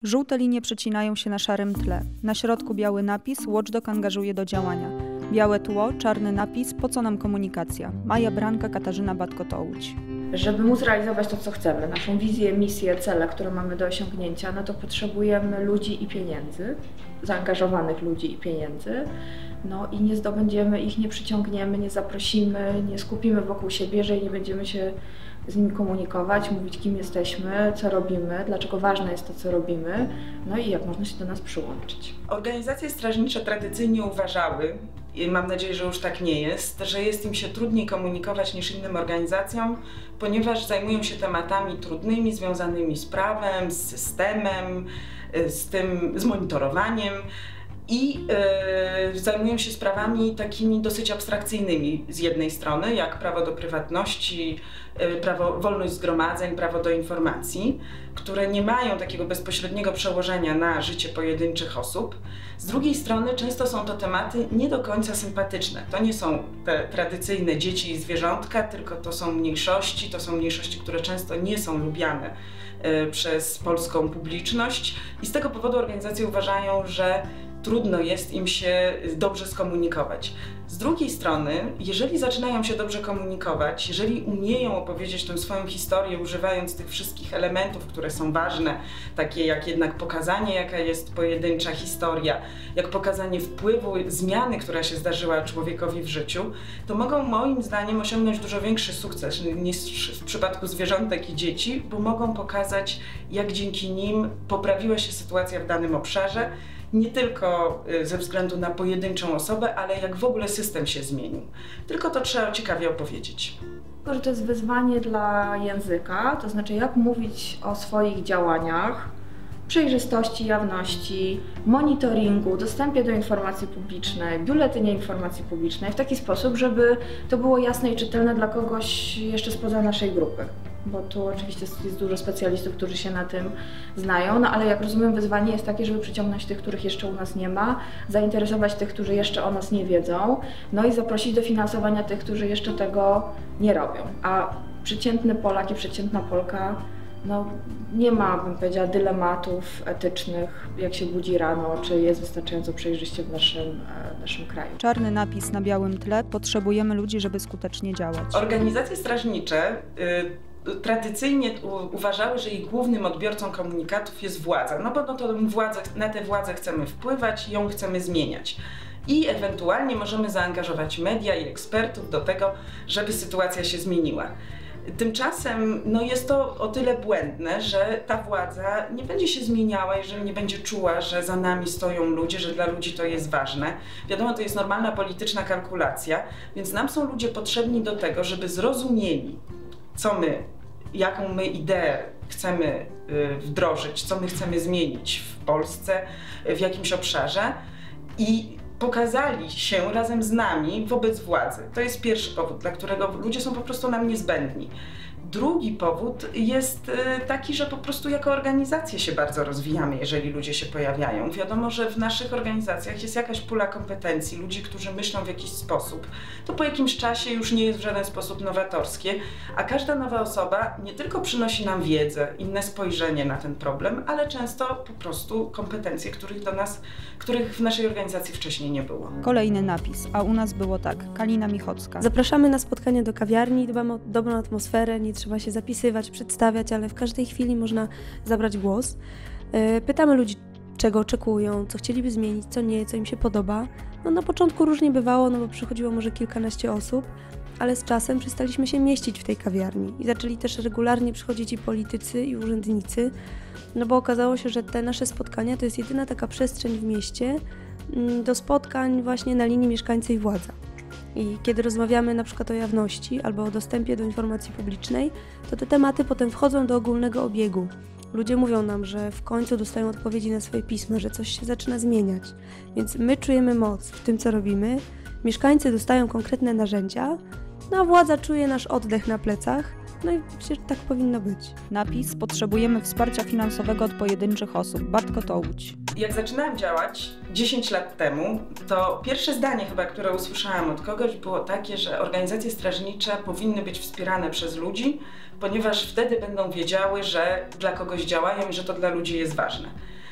Żółte linie przecinają się na szarym tle. Na środku biały napis Watchdog angażuje do działania. Białe tło, czarny napis Po co nam komunikacja? Maja Branka, Katarzyna Batko-Tołudź. Żeby móc realizować to, co chcemy, naszą wizję, misję, cele, które mamy do osiągnięcia, no to potrzebujemy ludzi i pieniędzy, zaangażowanych ludzi i pieniędzy. No i nie zdobędziemy ich, nie przyciągniemy, nie zaprosimy, nie skupimy wokół siebie, jeżeli nie będziemy się z nimi komunikować, mówić, kim jesteśmy, co robimy, dlaczego ważne jest to, co robimy, no i jak można się do nas przyłączyć. Organizacje strażnicze tradycyjnie uważały, i mam nadzieję, że już tak nie jest, że jest im się trudniej komunikować niż innym organizacjom, ponieważ zajmują się tematami trudnymi, związanymi z prawem, z systemem, z monitorowaniem. I zajmują się sprawami takimi dosyć abstrakcyjnymi z jednej strony, jak prawo do prywatności, wolność zgromadzeń, prawo do informacji, które nie mają takiego bezpośredniego przełożenia na życie pojedynczych osób. Z drugiej strony często są to tematy nie do końca sympatyczne. To nie są te tradycyjne dzieci i zwierzątka, tylko to są mniejszości, które często nie są lubiane przez polską publiczność i z tego powodu organizacje uważają, że trudno jest im się dobrze skomunikować. Z drugiej strony, jeżeli zaczynają się dobrze komunikować, jeżeli umieją opowiedzieć tę swoją historię, używając tych wszystkich elementów, które są ważne, takie jak jednak pokazanie, jaka jest pojedyncza historia, jak pokazanie wpływu, zmiany, która się zdarzyła człowiekowi w życiu, to mogą moim zdaniem osiągnąć dużo większy sukces niż w przypadku zwierzątek i dzieci, bo mogą pokazać, jak dzięki nim poprawiła się sytuacja w danym obszarze, nie tylko ze względu na pojedynczą osobę, ale jak w ogóle system się zmienił. Tylko to trzeba ciekawie opowiedzieć. Że to jest wyzwanie dla języka, to znaczy jak mówić o swoich działaniach, przejrzystości, jawności, monitoringu, dostępie do informacji publicznej, biuletynie informacji publicznej w taki sposób, żeby to było jasne i czytelne dla kogoś jeszcze spoza naszej grupy. Bo tu oczywiście jest dużo specjalistów, którzy się na tym znają, no ale jak rozumiem, wyzwanie jest takie, żeby przyciągnąć tych, których jeszcze u nas nie ma, zainteresować tych, którzy jeszcze o nas nie wiedzą, no i zaprosić do finansowania tych, którzy jeszcze tego nie robią. A przeciętny Polak i przeciętna Polka no, nie ma, bym powiedziała, dylematów etycznych, jak się budzi rano, czy jest wystarczająco przejrzyście w naszym kraju. Czarny napis na białym tle Potrzebujemy ludzi, żeby skutecznie działać. Organizacje strażnicze tradycyjnie uważały, że ich głównym odbiorcą komunikatów jest władza, no bo na tę władzę chcemy wpływać i ją chcemy zmieniać. I ewentualnie możemy zaangażować media i ekspertów do tego, żeby sytuacja się zmieniła. Tymczasem jest to o tyle błędne, że ta władza nie będzie się zmieniała, jeżeli nie będzie czuła, że za nami stoją ludzie, że dla ludzi to jest ważne. Wiadomo, to jest normalna polityczna kalkulacja, więc nam są ludzie potrzebni do tego, żeby zrozumieli, jaką my ideę chcemy wdrożyć, co my chcemy zmienić w Polsce, w jakimś obszarze i pokazali się razem z nami wobec władzy. To jest pierwszy powód, dla którego ludzie są po prostu nam niezbędni. Drugi powód jest taki, że po prostu jako organizacje się bardzo rozwijamy, jeżeli ludzie się pojawiają. Wiadomo, że w naszych organizacjach jest jakaś pula kompetencji, ludzi, którzy myślą w jakiś sposób. To po jakimś czasie już nie jest w żaden sposób nowatorskie, a każda nowa osoba nie tylko przynosi nam wiedzę, inne spojrzenie na ten problem, ale często po prostu kompetencje, których w naszej organizacji wcześniej nie było. Kolejny napis, a u nas było tak. Kalina Michocka. Zapraszamy na spotkanie do kawiarni, dbamy o dobrą atmosferę, nie trzeba się zapisywać, przedstawiać, ale w każdej chwili można zabrać głos. Pytamy ludzi, czego oczekują, co chcieliby zmienić, co nie, co im się podoba. No na początku różnie bywało, bo przychodziło może kilkanaście osób, ale z czasem przestaliśmy się mieścić w tej kawiarni i zaczęli też regularnie przychodzić i politycy, i urzędnicy, bo okazało się, że te nasze spotkania to jest jedyna taka przestrzeń w mieście do spotkań właśnie na linii mieszkańcy i władza. I kiedy rozmawiamy na przykład o jawności albo o dostępie do informacji publicznej, to te tematy potem wchodzą do ogólnego obiegu. Ludzie mówią nam, że w końcu dostają odpowiedzi na swoje pisma, że coś się zaczyna zmieniać. Więc my czujemy moc w tym, co robimy, mieszkańcy dostają konkretne narzędzia, a władza czuje nasz oddech na plecach. No i przecież tak powinno być. Napis Potrzebujemy wsparcia finansowego od pojedynczych osób. Batko-Tołudź. Jak zaczynałam działać 10 lat temu, to pierwsze zdanie chyba, które usłyszałam od kogoś, było takie, że organizacje strażnicze powinny być wspierane przez ludzi, ponieważ wtedy będą wiedziały, że dla kogoś działają i że to dla ludzi jest ważne.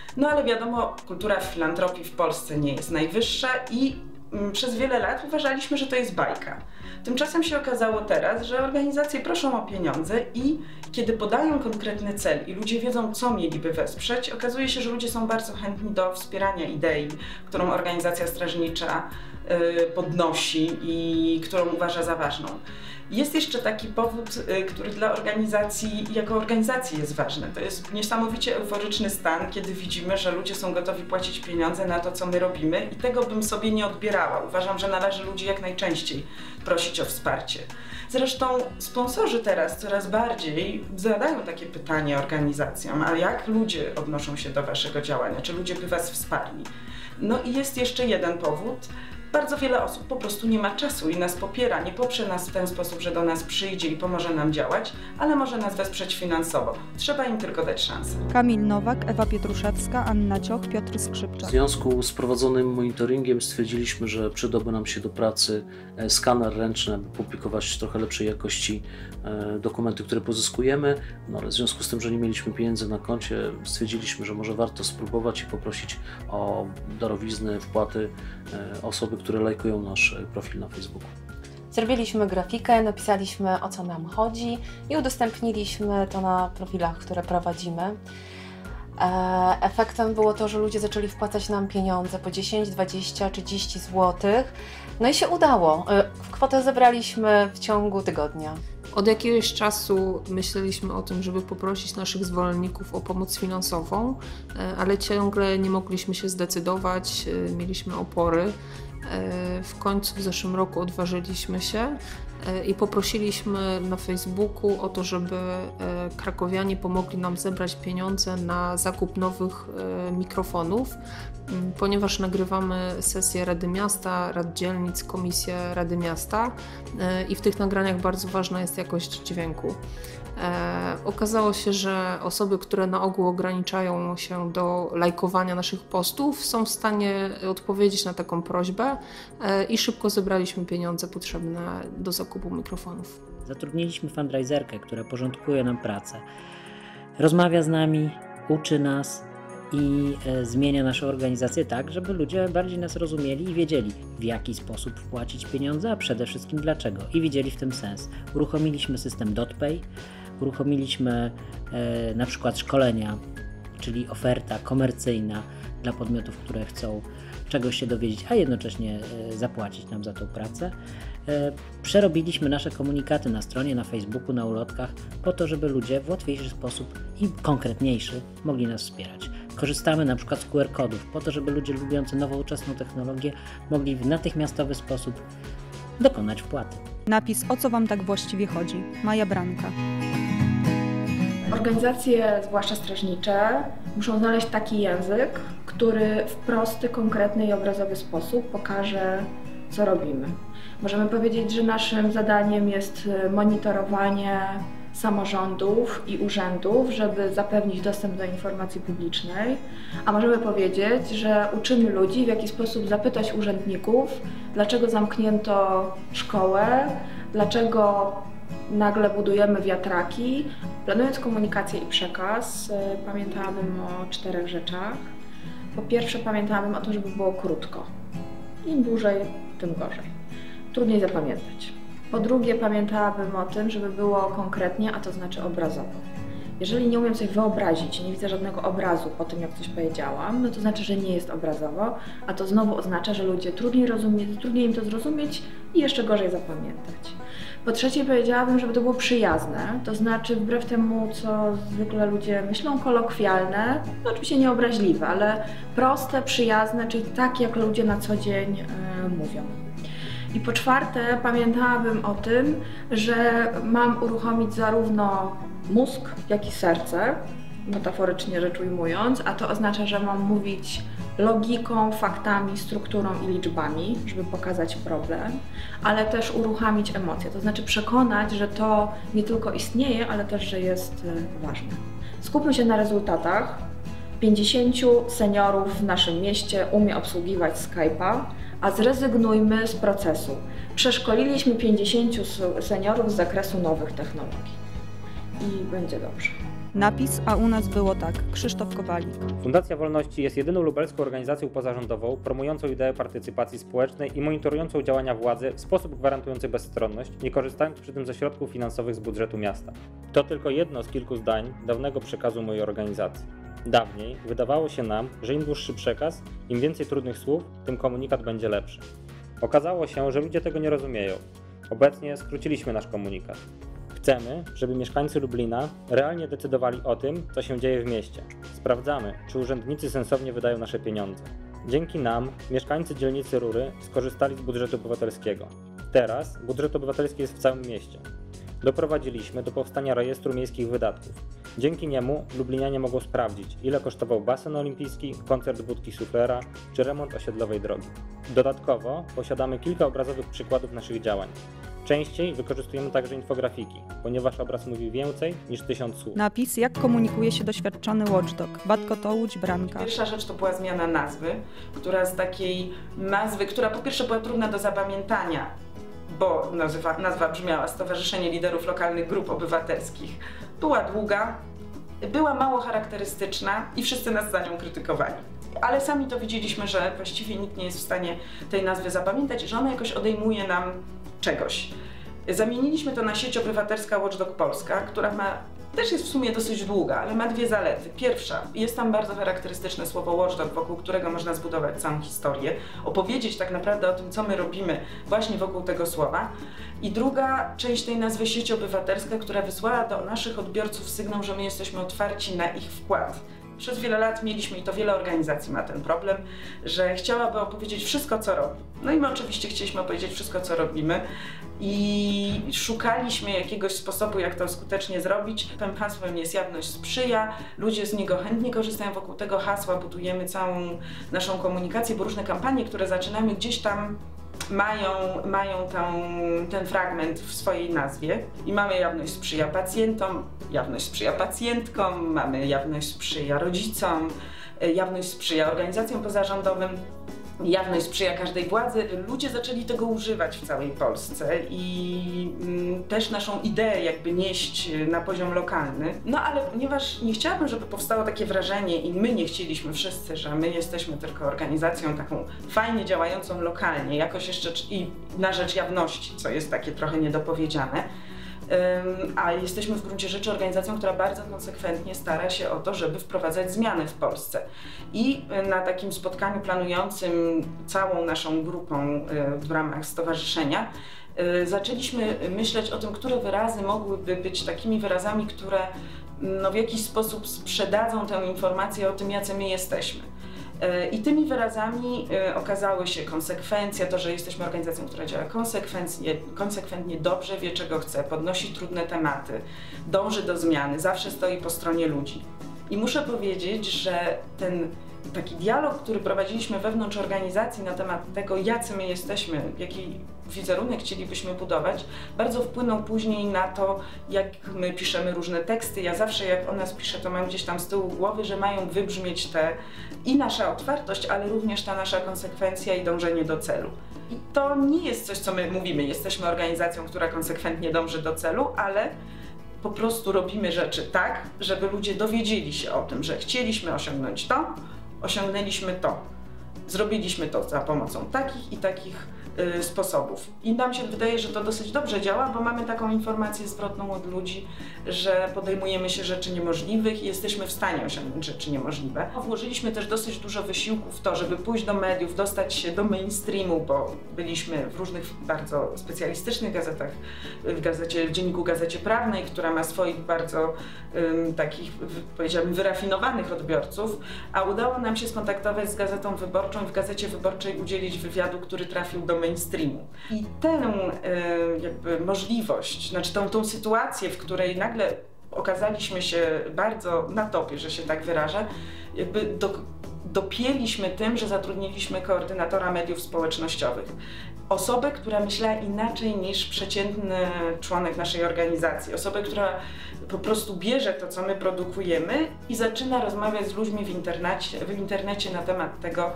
No ale wiadomo, kultura filantropii w Polsce nie jest najwyższa i przez wiele lat uważaliśmy, że to jest bajka. Tymczasem się okazało teraz, że organizacje proszą o pieniądze i kiedy podają konkretny cel i ludzie wiedzą, co mieliby wesprzeć, okazuje się, że ludzie są bardzo chętni do wspierania idei, którą organizacja strażnicza podnosi i którą uważa za ważną. Jest jeszcze taki powód, który dla organizacji, jako organizacji jest ważny. To jest niesamowicie euforyczny stan, kiedy widzimy, że ludzie są gotowi płacić pieniądze na to, co my robimy i tego bym sobie nie odbierała. Uważam, że należy ludzi jak najczęściej prosić o wsparcie. Zresztą sponsorzy teraz coraz bardziej zadają takie pytanie organizacjom, a jak ludzie odnoszą się do waszego działania, czy ludzie by was wsparli? No i jest jeszcze jeden powód. Bardzo wiele osób po prostu nie ma czasu i nas popiera, nie poprze nas w ten sposób, że do nas przyjdzie i pomoże nam działać, ale może nas wesprzeć finansowo. Trzeba im tylko dać szansę. Kamil Nowak, Ewa Pietruszewska, Anna Cioch, Piotr Skrzypczak. W związku z prowadzonym monitoringiem stwierdziliśmy, że przydałby nam się do pracy skaner ręczny, aby publikować trochę lepszej jakości dokumenty, które pozyskujemy. No ale w związku z tym, że nie mieliśmy pieniędzy na koncie, stwierdziliśmy, że może warto spróbować i poprosić o darowizny, wpłaty osoby, które lajkują nasz profil na Facebooku. Zrobiliśmy grafikę, napisaliśmy, o co nam chodzi i udostępniliśmy to na profilach, które prowadzimy. Efektem było to, że ludzie zaczęli wpłacać nam pieniądze po 10, 20, 30 zł. No i się udało. Kwotę zebraliśmy w ciągu tygodnia. Od jakiegoś czasu myśleliśmy o tym, żeby poprosić naszych zwolenników o pomoc finansową, ale ciągle nie mogliśmy się zdecydować, mieliśmy opory. W końcu w zeszłym roku odważyliśmy się i poprosiliśmy na Facebooku o to, żeby krakowianie pomogli nam zebrać pieniądze na zakup nowych mikrofonów, ponieważ nagrywamy sesję Rady Miasta, Rad Dzielnic, Komisję Rady Miasta i w tych nagraniach bardzo ważna jest jakość dźwięku. Okazało się, że osoby, które na ogół ograniczają się do lajkowania naszych postów, są w stanie odpowiedzieć na taką prośbę i szybko zebraliśmy pieniądze potrzebne do zakupu mikrofonów. Zatrudniliśmy fundraiserkę, która porządkuje nam pracę. Rozmawia z nami, uczy nas i zmienia naszą organizację tak, żeby ludzie bardziej nas rozumieli i wiedzieli, w jaki sposób wpłacić pieniądze, a przede wszystkim dlaczego. I widzieli w tym sens. Uruchomiliśmy system DotPay, uruchomiliśmy na przykład szkolenia, czyli oferta komercyjna dla podmiotów, które chcą czegoś się dowiedzieć, a jednocześnie zapłacić nam za tą pracę. Przerobiliśmy nasze komunikaty na stronie, na Facebooku, na ulotkach, po to, żeby ludzie w łatwiejszy sposób i konkretniejszy mogli nas wspierać. Korzystamy na przykład z QR-kodów, po to, żeby ludzie lubiący nowoczesną technologię mogli w natychmiastowy sposób dokonać wpłaty. Napis "O co wam tak właściwie chodzi?" Maja Branka. Organizacje, zwłaszcza strażnicze, muszą znaleźć taki język, który w prosty, konkretny i obrazowy sposób pokaże, co robimy. Możemy powiedzieć, że naszym zadaniem jest monitorowanie samorządów i urzędów, żeby zapewnić dostęp do informacji publicznej, a możemy powiedzieć, że uczymy ludzi, w jaki sposób zapytać urzędników, dlaczego zamknięto szkołę, dlaczego nagle budujemy wiatraki. Planując komunikację i przekaz, pamiętałabym o 4 rzeczach. Po pierwsze, pamiętałabym o tym, żeby było krótko. Im dłużej, tym gorzej. Trudniej zapamiętać. Po drugie, pamiętałabym o tym, żeby było konkretnie, a to znaczy obrazowo. Jeżeli nie umiem sobie wyobrazić, nie widzę żadnego obrazu po tym, jak coś powiedziałam, no to znaczy, że nie jest obrazowo, a to znowu oznacza, że ludzie trudniej im to zrozumieć i jeszcze gorzej zapamiętać. Po trzecie, powiedziałabym, żeby to było przyjazne, to znaczy wbrew temu, co zwykle ludzie myślą, kolokwialne, no oczywiście nie obraźliwe, ale proste, przyjazne, czyli tak, jak ludzie na co dzień mówią. I po czwarte, pamiętałabym o tym, że mam uruchomić zarówno mózg, jak i serce, metaforycznie rzecz ujmując, a to oznacza, że mam mówić logiką, faktami, strukturą i liczbami, żeby pokazać problem, ale też uruchamić emocje, to znaczy przekonać, że to nie tylko istnieje, ale też, że jest ważne. Skupmy się na rezultatach. 50 seniorów w naszym mieście umie obsługiwać Skype'a, a zrezygnujmy z procesu. Przeszkoliliśmy 50 seniorów z zakresu nowych technologii i będzie dobrze. Napis A u nas było tak. Krzysztof Kowalik. Fundacja Wolności jest jedyną lubelską organizacją pozarządową promującą ideę partycypacji społecznej i monitorującą działania władzy w sposób gwarantujący bezstronność, nie korzystając przy tym ze środków finansowych z budżetu miasta. To tylko jedno z kilku zdań dawnego przekazu mojej organizacji. Dawniej wydawało się nam, że im dłuższy przekaz, im więcej trudnych słów, tym komunikat będzie lepszy. Okazało się, że ludzie tego nie rozumieją. Obecnie skróciliśmy nasz komunikat. Chcemy, żeby mieszkańcy Lublina realnie decydowali o tym, co się dzieje w mieście. Sprawdzamy, czy urzędnicy sensownie wydają nasze pieniądze. Dzięki nam mieszkańcy dzielnicy Rury skorzystali z budżetu obywatelskiego. Teraz budżet obywatelski jest w całym mieście. Doprowadziliśmy do powstania rejestru miejskich wydatków. Dzięki niemu lublinianie mogą sprawdzić, ile kosztował basen olimpijski, koncert Budki Suflera czy remont osiedlowej drogi. Dodatkowo posiadamy kilka obrazowych przykładów naszych działań. Częściej wykorzystujemy także infografiki, ponieważ obraz mówi więcej niż 1000 słów. Napis Jak komunikuje się doświadczony watchdog. Batko Tołudź, Branka. Pierwsza rzecz to była zmiana nazwy, która z takiej nazwy, która po pierwsze była trudna do zapamiętania, bo nazwa brzmiała Stowarzyszenie Liderów Lokalnych Grup Obywatelskich. Była długa, była mało charakterystyczna i wszyscy nas za nią krytykowali. Ale sami to widzieliśmy, że właściwie nikt nie jest w stanie tej nazwy zapamiętać i że ona jakoś odejmuje nam czegoś. Zamieniliśmy to na sieć obywatelska Watchdog Polska, która też jest w sumie dosyć długa, ale ma dwie zalety. Pierwsza, jest tam bardzo charakterystyczne słowo watchdog, wokół którego można zbudować całą historię, opowiedzieć tak naprawdę o tym, co my robimy właśnie wokół tego słowa. I druga część tej nazwy sieć obywatelska, która wysłała do naszych odbiorców sygnał, że my jesteśmy otwarci na ich wkład. Przez wiele lat mieliśmy, i to wiele organizacji ma ten problem, że chciałaby opowiedzieć wszystko, co robi. No i my oczywiście chcieliśmy opowiedzieć wszystko, co robimy i szukaliśmy jakiegoś sposobu, jak to skutecznie zrobić. Tym hasłem jest Jawność sprzyja, ludzie z niego chętnie korzystają, wokół tego hasła budujemy całą naszą komunikację, bo różne kampanie, które zaczynamy, gdzieś tam mają ten fragment w swojej nazwie i mamy Jawność sprzyja pacjentom, Jawność sprzyja pacjentkom, mamy Jawność sprzyja rodzicom, Jawność sprzyja organizacjom pozarządowym, Jawność sprzyja każdej władzy. Ludzie zaczęli tego używać w całej Polsce i też naszą ideę jakby nieść na poziom lokalny. No ale ponieważ nie chciałabym, żeby powstało takie wrażenie i my nie chcieliśmy wszyscy, że my jesteśmy tylko organizacją taką fajnie działającą lokalnie, jakoś jeszcze i na rzecz jawności, co jest takie trochę niedopowiedziane. A jesteśmy w gruncie rzeczy organizacją, która bardzo konsekwentnie stara się o to, żeby wprowadzać zmiany w Polsce. I na takim spotkaniu planującym całą naszą grupą w ramach stowarzyszenia zaczęliśmy myśleć o tym, które wyrazy mogłyby być takimi wyrazami, które w jakiś sposób sprzedadzą tę informację o tym, jacy my jesteśmy. I tymi wyrazami okazały się konsekwencja, to, że jesteśmy organizacją, która działa konsekwentnie dobrze, wie czego chce, podnosi trudne tematy, dąży do zmiany, zawsze stoi po stronie ludzi. I muszę powiedzieć, że ten taki dialog, który prowadziliśmy wewnątrz organizacji na temat tego, jacy my jesteśmy, jaki wizerunek chcielibyśmy budować, bardzo wpłynął później na to, jak my piszemy różne teksty. Ja zawsze jak o nas piszę, to mam gdzieś tam z tyłu głowy, że mają wybrzmieć i nasza otwartość, ale również ta nasza konsekwencja i dążenie do celu. I to nie jest coś, co my mówimy, jesteśmy organizacją, która konsekwentnie dąży do celu, ale po prostu robimy rzeczy tak, żeby ludzie dowiedzieli się o tym, że chcieliśmy osiągnąć to, osiągnęliśmy to. Zrobiliśmy to za pomocą takich i takich sposobów. I nam się wydaje, że to dosyć dobrze działa, bo mamy taką informację zwrotną od ludzi, że podejmujemy się rzeczy niemożliwych i jesteśmy w stanie osiągnąć rzeczy niemożliwe. Włożyliśmy też dosyć dużo wysiłku w to, żeby pójść do mediów, dostać się do mainstreamu, bo byliśmy w różnych bardzo specjalistycznych gazetach, w Dzienniku Gazecie Prawnej, która ma swoich bardzo takich, powiedziałabym, wyrafinowanych odbiorców, a udało nam się skontaktować z Gazetą Wyborczą i w Gazecie Wyborczej udzielić wywiadu, który trafił do mainstreamu. I tę jakby możliwość, znaczy tą sytuację, w której nagle okazaliśmy się bardzo na topie, że się tak wyrażę, jakby dopięliśmy tym, że zatrudniliśmy koordynatora mediów społecznościowych. Osobę, która myślała inaczej niż przeciętny członek naszej organizacji. Osobę, która po prostu bierze to, co my produkujemy i zaczyna rozmawiać z ludźmi w internecie na temat tego,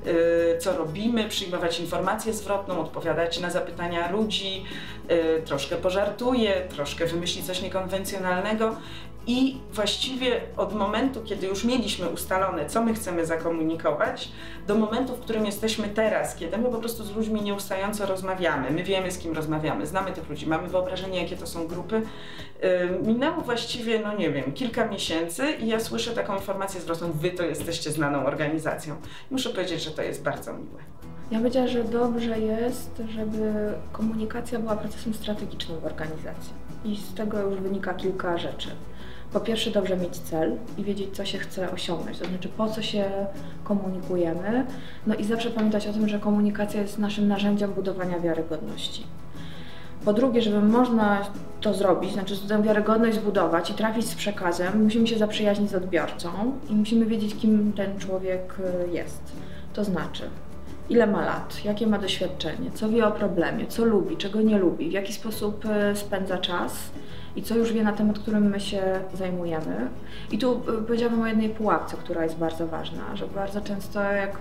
co robimy, przyjmować informację zwrotną, odpowiadać na zapytania ludzi, troszkę pożartuje, troszkę wymyśli coś niekonwencjonalnego. I właściwie od momentu, kiedy już mieliśmy ustalone, co my chcemy zakomunikować, do momentu, w którym jesteśmy teraz, kiedy my po prostu z ludźmi nieustająco rozmawiamy, my wiemy, z kim rozmawiamy, znamy tych ludzi, mamy wyobrażenie, jakie to są grupy, minęło właściwie, no nie wiem, kilka miesięcy i ja słyszę taką informację zwrotną: wy to jesteście znaną organizacją. Muszę powiedzieć, że to jest bardzo miłe. Ja powiedziała, że dobrze jest, żeby komunikacja była procesem strategicznym w organizacji i z tego już wynika kilka rzeczy. Po pierwsze, dobrze mieć cel i wiedzieć, co się chce osiągnąć, to znaczy po co się komunikujemy, no i zawsze pamiętać o tym, że komunikacja jest naszym narzędziem budowania wiarygodności. Po drugie, żeby można to zrobić, znaczy tę wiarygodność zbudować i trafić z przekazem, musimy się zaprzyjaźnić z odbiorcą i musimy wiedzieć, kim ten człowiek jest. To znaczy, ile ma lat, jakie ma doświadczenie, co wie o problemie, co lubi, czego nie lubi, w jaki sposób spędza czas i co już wie na temat, którym my się zajmujemy. I tu powiedziałabym o jednej pułapce, która jest bardzo ważna, że bardzo często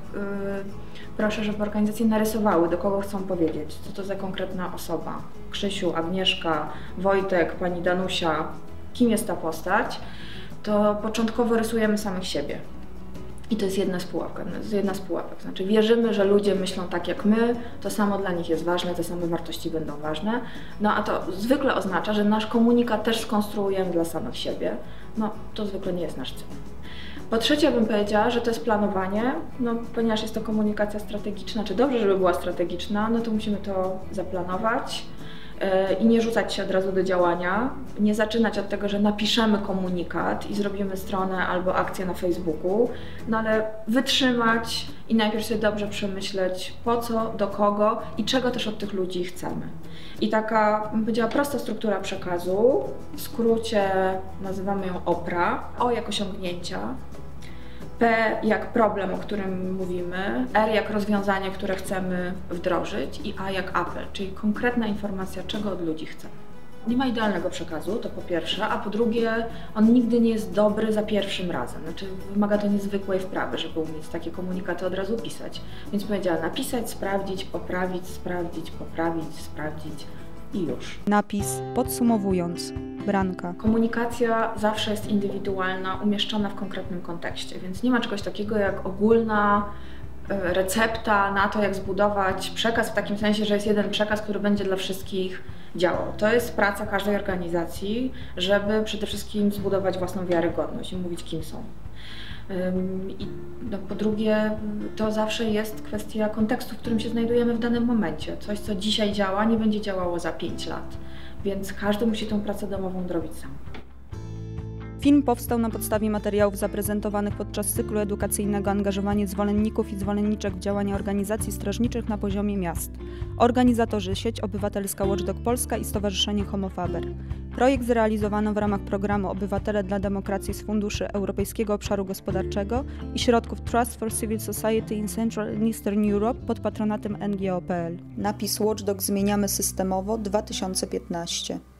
proszę, żeby organizacje narysowały, do kogo chcą powiedzieć, co to za konkretna osoba. Krzysiu, Agnieszka, Wojtek, pani Danusia, kim jest ta postać, to początkowo rysujemy samych siebie. I to jest jedna z pułapek. Znaczy wierzymy, że ludzie myślą tak jak my, to samo dla nich jest ważne, te same wartości będą ważne. No a to zwykle oznacza, że nasz komunikat też skonstruujemy dla samych siebie. No to zwykle nie jest nasz cel. Po trzecie bym powiedziała, że to jest planowanie, no ponieważ jest to komunikacja strategiczna, czy dobrze, żeby była strategiczna, no to musimy to zaplanować i nie rzucać się od razu do działania, nie zaczynać od tego, że napiszemy komunikat i zrobimy stronę albo akcję na Facebooku, no ale wytrzymać i najpierw sobie dobrze przemyśleć, po co, do kogo i czego też od tych ludzi chcemy. I taka, bym powiedziała, prosta struktura przekazu, w skrócie nazywamy ją OPRA, O jak osiągnięcia, P jak problem, o którym mówimy, R jak rozwiązanie, które chcemy wdrożyć i A jak apel, czyli konkretna informacja, czego od ludzi chcemy. Nie ma idealnego przekazu, to po pierwsze, a po drugie, on nigdy nie jest dobry za pierwszym razem. Znaczy wymaga to niezwykłej wprawy, żeby umieć takie komunikaty od razu pisać. Więc powiedziała napisać, sprawdzić, poprawić, sprawdzić, poprawić, sprawdzić i już. Napis podsumowując. Branka. Komunikacja zawsze jest indywidualna, umieszczona w konkretnym kontekście, więc nie ma czegoś takiego jak ogólna recepta na to, jak zbudować przekaz w takim sensie, że jest jeden przekaz, który będzie dla wszystkich działał. To jest praca każdej organizacji, żeby przede wszystkim zbudować własną wiarygodność i mówić, kim są. I po drugie, to zawsze jest kwestia kontekstu, w którym się znajdujemy w danym momencie. Coś, co dzisiaj działa, nie będzie działało za 5 lat, więc każdy musi tę pracę domową zrobić sam. Film powstał na podstawie materiałów zaprezentowanych podczas cyklu edukacyjnego Angażowanie zwolenników i zwolenniczek w działania organizacji strażniczych na poziomie miast. Organizatorzy Sieć Obywatelska Watchdog Polska i Stowarzyszenie Homo Faber. Projekt zrealizowano w ramach programu Obywatele dla Demokracji z funduszy Europejskiego Obszaru Gospodarczego i środków Trust for Civil Society in Central and Eastern Europe pod patronatem NGO.pl. Napis Watchdog zmieniamy systemowo 2015.